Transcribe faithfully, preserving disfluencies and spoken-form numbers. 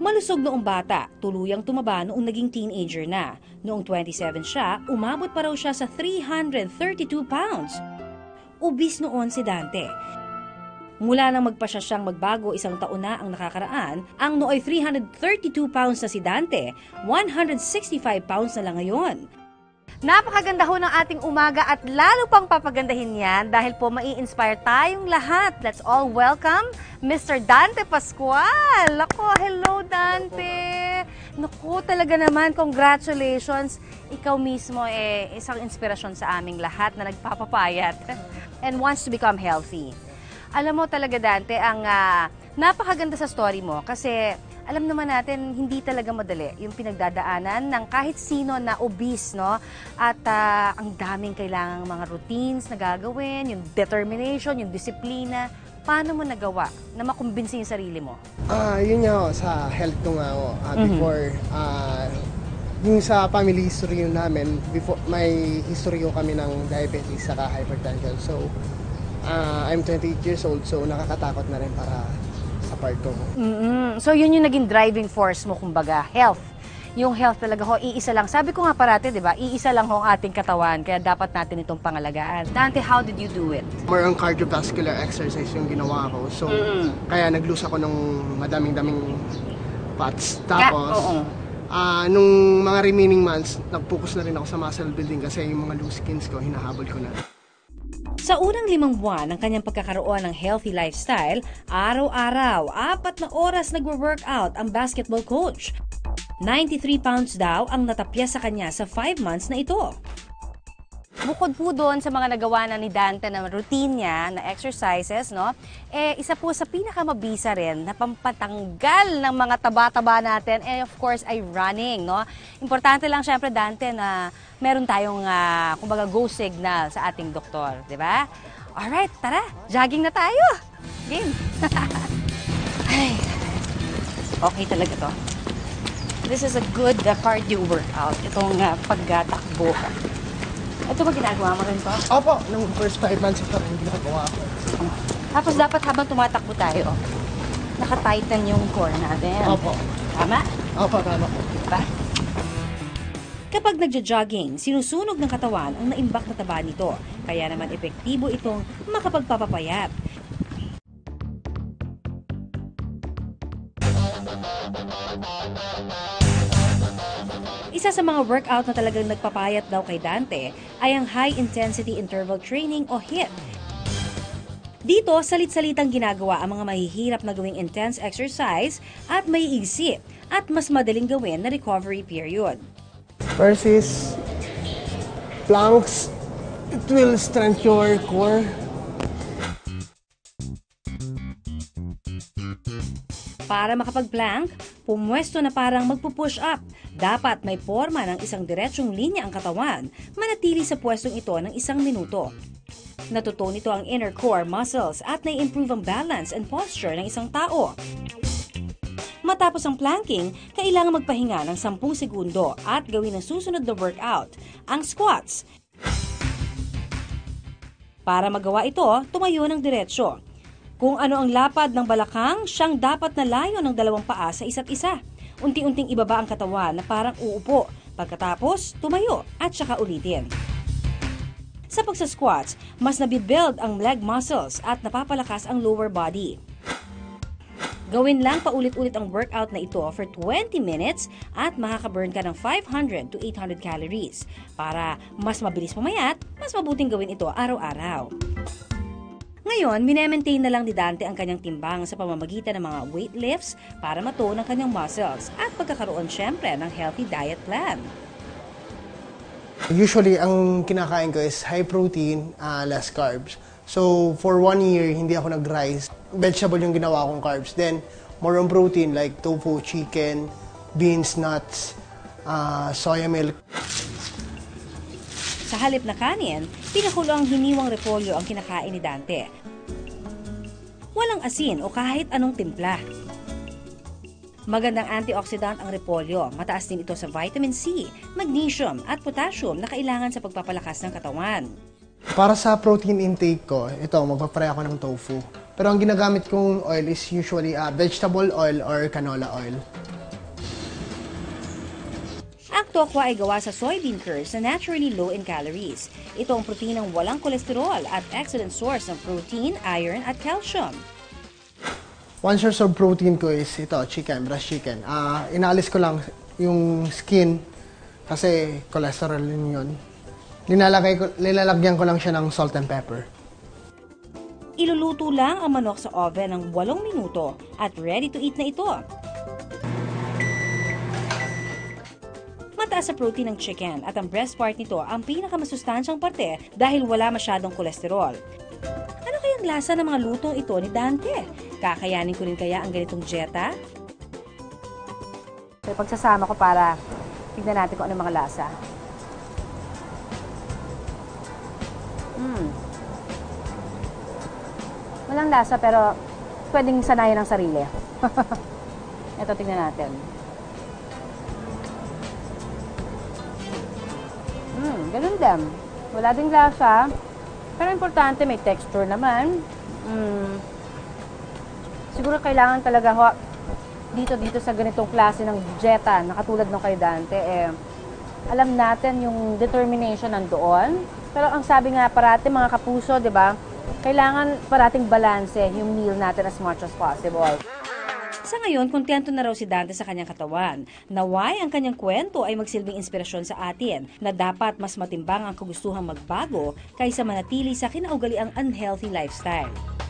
Malusog noong bata, tuluyang tumaba noong naging teenager na. Noong twenty-seven siya, umabot pa raw siya sa three hundred thirty-two pounds. Obese noon si Dante. Mula nang magpasya siyang magbago isang taon na ang nakakaraan, ang nooy three hundred thirty-two pounds na si Dante, one hundred sixty-five pounds na lang ngayon. Napakaganda ho ng ating umaga at lalo pang papagandahin yan dahil po mai-inspire tayong lahat. Let's all welcome Mister Dante Pascual. Ako, hello Dante! Naku, talaga naman, congratulations. Ikaw mismo eh, isang inspirasyon sa aming lahat na nagpapapayat and wants to become healthy. Alam mo talaga Dante, ang uh, napakaganda sa story mo kasi alam naman natin, hindi talaga madali yung pinagdadaanan ng kahit sino na obese, no? At uh, ang daming kailangang mga routines na gagawin, yung determination, yung disiplina. Paano mo nagawa na makumbinsi yung sarili mo? Ah, uh, yun nga, sa health ko nga ako. Uh, before, mm-hmm. uh, yung sa family history yun namin, before, may history ko kami ng diabetes saka hypertension. So, uh, I'm twenty-eight years old, so nakakatakot na rin para sa part ko. Mm-hmm. So yun yung naging driving force mo, kumbaga, health. Yung health talaga ho, iisa lang. Sabi ko nga parati, di ba, iisa lang ho ang ating katawan, kaya dapat natin itong pangalagaan. Dante, how did you do it? More on cardiovascular exercise yung ginawa ko. So, mm-hmm. kaya nag-lose ako ng madaming-daming fats. Tapos, yeah, uh, nung mga remaining months, nag-focus na rin ako sa muscle building kasi yung mga loose skins ko, hinahabol ko na. Sa unang limang buwan ng kanyang pagkakaroon ng healthy lifestyle, araw-araw, apat na oras nagwo-workout ang basketball coach. ninety-three pounds daw ang natapya sa kanya sa five months na ito. Bukod po doon sa mga nagawa na ni Dante na routine niya, na exercises, no? Eh, isa po sa pinakamabisa rin na pampatanggal ng mga taba-taba natin, eh, of course, ay running, no? Importante lang, syempre, Dante, na meron tayong, uh, kumbaga, go signal sa ating doktor, di ba? Alright, tara, jogging na tayo. Game. Ay, okay talaga to. This is a good uh, cardio workout, itong uh, pagtakbo. Ito ba ginagawa mo rin to? Opo, nung first five months ito rin ginagawa ko. Tapos dapat habang tumatakbo tayo, naka-tighten yung core natin. Opo. Tama? Opo, tama. Diba? Kapag nagja-jogging, sinusunog ng katawan ang naimbak na taba nito. Kaya naman epektibo itong makapagpapapayat. Isa sa mga workout na talagang nagpapayat daw kay Dante ay ang High Intensity Interval Training o H I I T. Dito, salit-salitang ginagawa ang mga mahihirap na gawing intense exercise at maiigsi at mas madaling gawin na recovery period. First is planks. It will strengthen your core. Para makapag-plank, pumwesto na parang magpupush up. Dapat may forma ng isang diretsyong linya ang katawan, manatili sa pwestong ito ng isang minuto. Natuto nito ang inner core muscles at nai-improve ang balance and posture ng isang tao. Matapos ang planking, kailangan magpahinga ng ten segundo at gawin ang susunod na workout, ang squats. Para magawa ito, tumayo ng diretsyo. Kung ano ang lapad ng balakang, siyang dapat na layo ng dalawang paa sa isa't isa. Unti-unting ibaba ang katawan na parang uupo. Pagkatapos, tumayo at saka ulitin. Sa pagsa-squats, mas nabibuild ang leg muscles at napapalakas ang lower body. Gawin lang paulit-ulit ang workout na ito for twenty minutes at makaka-burn ka ng five hundred to eight hundred calories. Para mas mabilis pumayat, mas mabuting gawin ito araw-araw. Ngayon, minemaintain na lang ni Dante ang kanyang timbang sa pamamagitan ng mga weight lifts para matone ang kanyang muscles at pagkakaroon syempre ng healthy diet plan. Usually, ang kinakain ko is high protein, uh, less carbs. So, for one year, hindi ako nag-rice. Vegetable yung ginawa kong carbs. Then, more on protein like tofu, chicken, beans, nuts, uh, soya milk. Sa halip na kanin, pinakulo ang hiniwang repolyo ang kinakain ni Dante. Walang asin o kahit anong timpla. Magandang antioxidant ang repolyo. Mataas din ito sa vitamin C, magnesium at potassium na kailangan sa pagpapalakas ng katawan. Para sa protein intake ko, ito, magpapray ako ng tofu. Pero ang ginagamit kong oil is usually uh, vegetable oil or canola oil. Ang tokwa ay gawa sa soybean kernels na naturally low in calories. Ito ang proteinang walang kolesterol at excellent source ng protein, iron at calcium. One source of protein ko is ito, chicken, breast chicken. Ah, inaalis ko lang yung skin kasi cholesterol yun yun. Linalagay ko, lilalagyan ko lang siya ng salt and pepper. Iluluto lang ang manok sa oven ng walong minuto at ready to eat na ito. Mataas sa protein ng chicken at ang breast part nito ang pinakamasustansyang parte dahil wala masyadong kolesterol. Ano kayang lasa ng mga lutong ito ni Dante? Kakayanin ko rin kaya ang ganitong dieta? So, pagsasama ko para tignan natin kung ano mga lasa. Mm. Walang lasa pero pwedeng sanayin ng sarili. Ito, tignan natin. Mm, ganun din. Wala ding lasa. Pero importante, may texture naman. Mm. Siguro kailangan talaga ho, dito dito sa ganitong klase ng dieta, na katulad ng kay Dante, eh, alam natin yung determination nandoon. Pero ang sabi nga parati mga kapuso, di ba? Kailangan parating balanse yung meal natin as much as possible. Sa ngayon, kontento na raw si Dante sa kanyang katawan. Naway ang kanyang kwento ay magsilbing inspirasyon sa atin na dapat mas matimbang ang kagustuhang magbago kaysa manatili sa kinaugaliang unhealthy lifestyle.